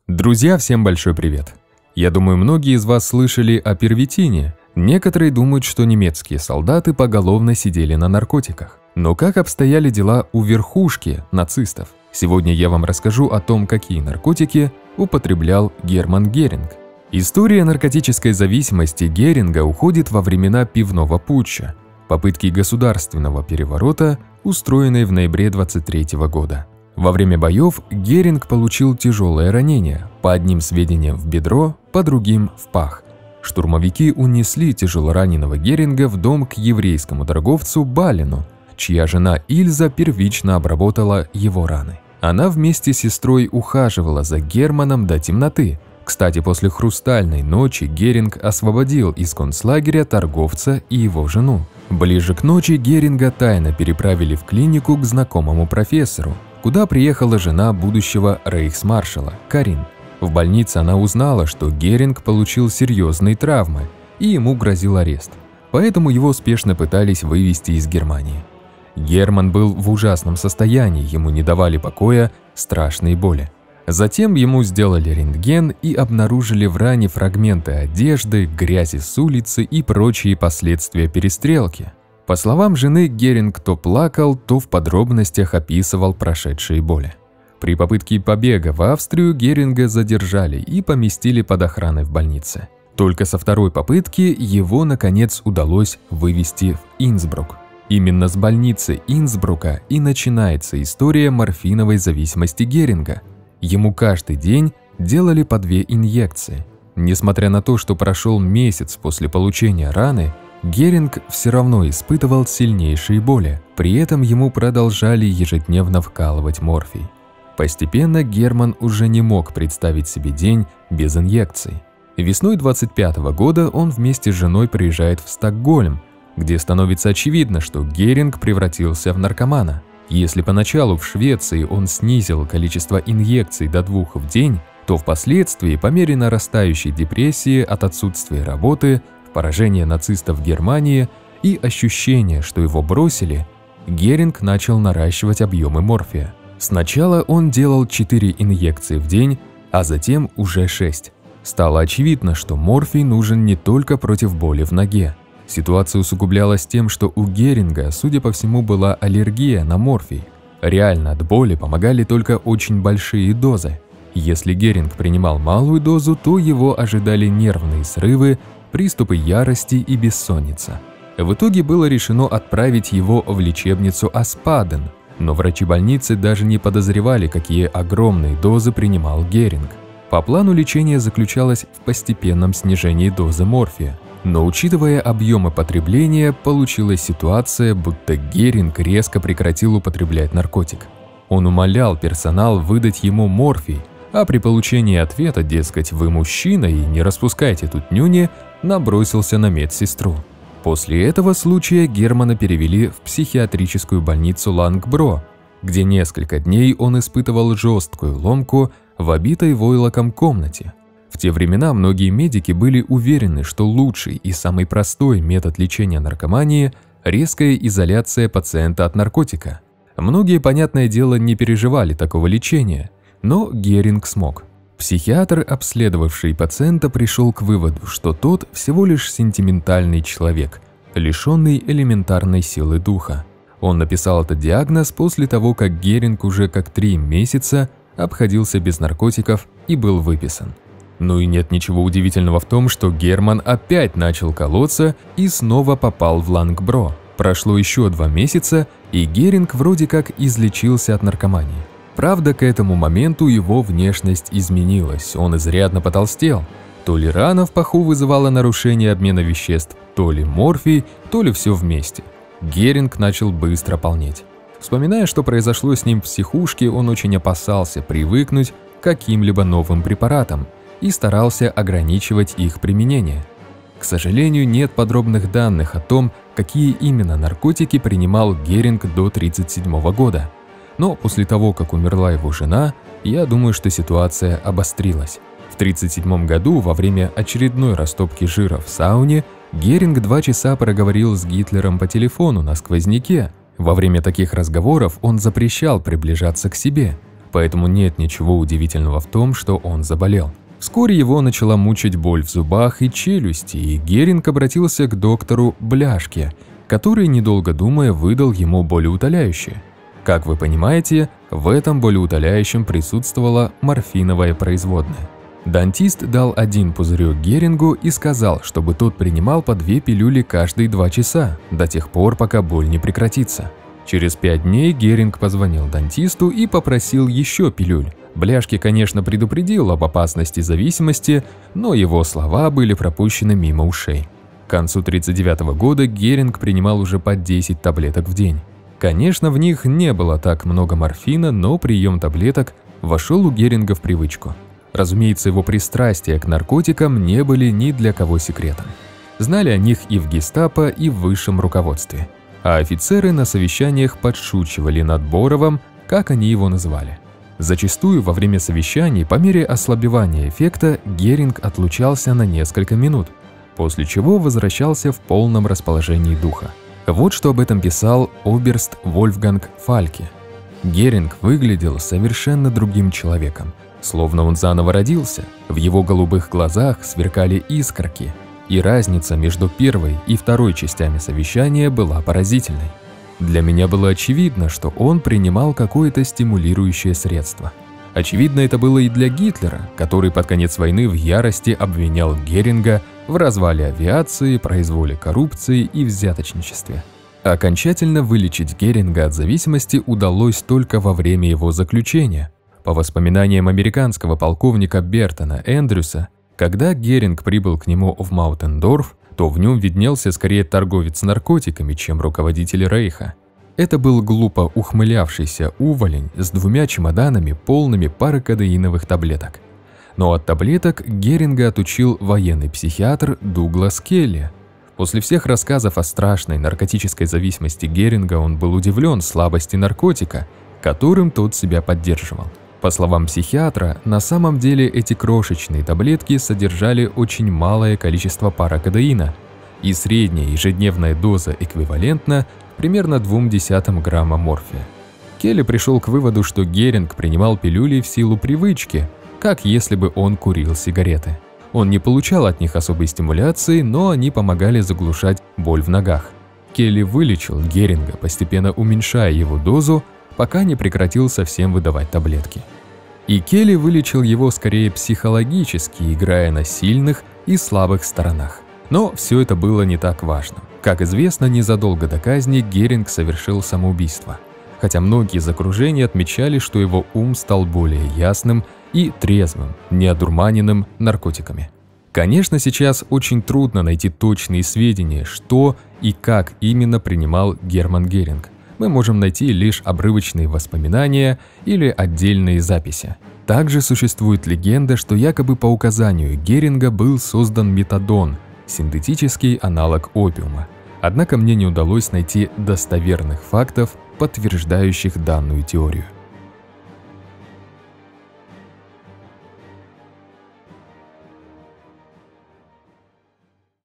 Друзья, всем большой привет! Я думаю, многие из вас слышали о первитине. Некоторые думают, что немецкие солдаты поголовно сидели на наркотиках. Но как обстояли дела у верхушки нацистов? Сегодня я вам расскажу о том, какие наркотики употреблял Герман Геринг. История наркотической зависимости Геринга уходит во времена пивного путча, попытки государственного переворота, устроенной в ноябре 1923 года. Во время боев Геринг получил тяжелое ранение, по одним сведениям в бедро, по другим в пах. Штурмовики унесли тяжелораненого Геринга в дом к еврейскому торговцу Балину, чья жена Ильза первично обработала его раны. Она вместе с сестрой ухаживала за Германом до темноты. Кстати, после «Хрустальной ночи» Геринг освободил из концлагеря торговца и его жену. Ближе к ночи Геринга тайно переправили в клинику к знакомому профессору, куда приехала жена будущего рейхсмаршала, Карин. В больнице она узнала, что Геринг получил серьезные травмы, и ему грозил арест. Поэтому его спешно пытались вывезти из Германии. Герман был в ужасном состоянии, ему не давали покоя страшные боли. Затем ему сделали рентген и обнаружили в ране фрагменты одежды, грязи с улицы и прочие последствия перестрелки. По словам жены, Геринг то плакал, то в подробностях описывал прошедшие боли. При попытке побега в Австрию Геринга задержали и поместили под охраной в больнице. Только со второй попытки его, наконец, удалось вывести в Инсбрук. Именно с больницы Инсбрука и начинается история морфиновой зависимости Геринга. Ему каждый день делали по 2 инъекции. Несмотря на то, что прошел месяц после получения раны, Геринг все равно испытывал сильнейшие боли, при этом ему продолжали ежедневно вкалывать морфий. Постепенно Герман уже не мог представить себе день без инъекций. Весной 1925 года он вместе с женой приезжает в Стокгольм, где становится очевидно, что Геринг превратился в наркомана. Если поначалу в Швеции он снизил количество инъекций до 2 в день, то впоследствии, по мере нарастающей депрессии от отсутствия работы, поражения нацистов в Германии и ощущения, что его бросили, Геринг начал наращивать объемы морфия. Сначала он делал 4 инъекции в день, а затем уже 6. Стало очевидно, что морфий нужен не только против боли в ноге. Ситуация усугублялась тем, что у Геринга, судя по всему, была аллергия на морфий. Реально от боли помогали только очень большие дозы. Если Геринг принимал малую дозу, то его ожидали нервные срывы, приступы ярости и бессонница. В итоге было решено отправить его в лечебницу Аспаден, но врачи больницы даже не подозревали, какие огромные дозы принимал Геринг. По плану лечения заключалось в постепенном снижении дозы морфия. Но учитывая объемы потребления, получилась ситуация, будто Геринг резко прекратил употреблять наркотик. Он умолял персонал выдать ему морфий, а при получении ответа, дескать, вы мужчина и не распускайте тут нюни, набросился на медсестру. После этого случая Германа перевели в психиатрическую больницу Лангбро, где несколько дней он испытывал жесткую ломку в обитой войлоком комнате. В те времена многие медики были уверены, что лучший и самый простой метод лечения наркомании – резкая изоляция пациента от наркотика. Многие, понятное дело, не переживали такого лечения, но Геринг смог. Психиатр, обследовавший пациента, пришел к выводу, что тот всего лишь сентиментальный человек, лишенный элементарной силы духа. Он написал этот диагноз после того, как Геринг уже как 3 месяца обходился без наркотиков и был выписан. Ну и нет ничего удивительного в том, что Герман опять начал колоться и снова попал в Лангбро. Прошло еще 2 месяца, и Геринг вроде как излечился от наркомании. Правда, к этому моменту его внешность изменилась, он изрядно потолстел. То ли рана в паху вызывала нарушение обмена веществ, то ли морфий, то ли все вместе. Геринг начал быстро полнеть. Вспоминая, что произошло с ним в психушке, он очень опасался привыкнуть к каким-либо новым препаратам и старался ограничивать их применение. К сожалению, нет подробных данных о том, какие именно наркотики принимал Геринг до 1937 года. Но после того, как умерла его жена, я думаю, что ситуация обострилась. В 1937 году, во время очередной растопки жира в сауне, Геринг 2 часа проговорил с Гитлером по телефону на сквозняке. Во время таких разговоров он запрещал приближаться к себе. поэтому нет ничего удивительного в том, что он заболел. Вскоре его начала мучить боль в зубах и челюсти, и Геринг обратился к доктору Бляшке, который, недолго думая, выдал ему болеутоляющее. Как вы понимаете, в этом болеутоляющем присутствовала морфиновая производная. Дантист дал один пузырек Герингу и сказал, чтобы тот принимал по 2 пилюли каждые 2 часа, до тех пор, пока боль не прекратится. Через 5 дней Геринг позвонил дантисту и попросил еще пилюль. Бляшке, конечно, предупредил об опасности зависимости, но его слова были пропущены мимо ушей. К концу 1939 года Геринг принимал уже по 10 таблеток в день. Конечно, в них не было так много морфина, но прием таблеток вошел у Геринга в привычку. Разумеется, его пристрастия к наркотикам не были ни для кого секретом. Знали о них и в гестапо, и в высшем руководстве. А офицеры на совещаниях подшучивали над Боровым, как они его называли. Зачастую во время совещаний, по мере ослабевания эффекта, Геринг отлучался на несколько минут, после чего возвращался в полном расположении духа. Вот что об этом писал оберст Вольфганг Фальке. Геринг выглядел совершенно другим человеком, словно он заново родился, в его голубых глазах сверкали искорки, и разница между первой и второй частями совещания была поразительной. Для меня было очевидно, что он принимал какое-то стимулирующее средство. Очевидно, это было и для Гитлера, который под конец войны в ярости обвинял Геринга в развале авиации, произволе коррупции и взяточничестве. Окончательно вылечить Геринга от зависимости удалось только во время его заключения. По воспоминаниям американского полковника Бертона Эндрюса, когда Геринг прибыл к нему в Маутендорф, то в нем виднелся скорее торговец наркотиками, чем руководитель Рейха. Это был глупо ухмылявшийся уволень с 2 чемоданами, полными паракодеиновых таблеток. Но от таблеток Геринга отучил военный психиатр Дуглас Келли. После всех рассказов о страшной наркотической зависимости Геринга он был удивлен слабости наркотика, которым тот себя поддерживал. По словам психиатра, на самом деле эти крошечные таблетки содержали очень малое количество паракодеина, и средняя ежедневная доза эквивалентна примерно 0,2 грамма морфия. Келли пришел к выводу, что Геринг принимал пилюли в силу привычки, как если бы он курил сигареты. Он не получал от них особой стимуляции, но они помогали заглушать боль в ногах. Келли вылечил Геринга, постепенно уменьшая его дозу, пока не прекратил совсем выдавать таблетки. И Келли вылечил его скорее психологически, играя на сильных и слабых сторонах. Но все это было не так важно. Как известно, незадолго до казни Геринг совершил самоубийство, хотя многие из окружения отмечали, что его ум стал более ясным и трезвым, не одурманенным наркотиками. Конечно, сейчас очень трудно найти точные сведения, что и как именно принимал Герман Геринг. Мы можем найти лишь обрывочные воспоминания или отдельные записи. Также существует легенда, что якобы по указанию Геринга был создан метадон, синтетический аналог опиума. Однако мне не удалось найти достоверных фактов, подтверждающих данную теорию.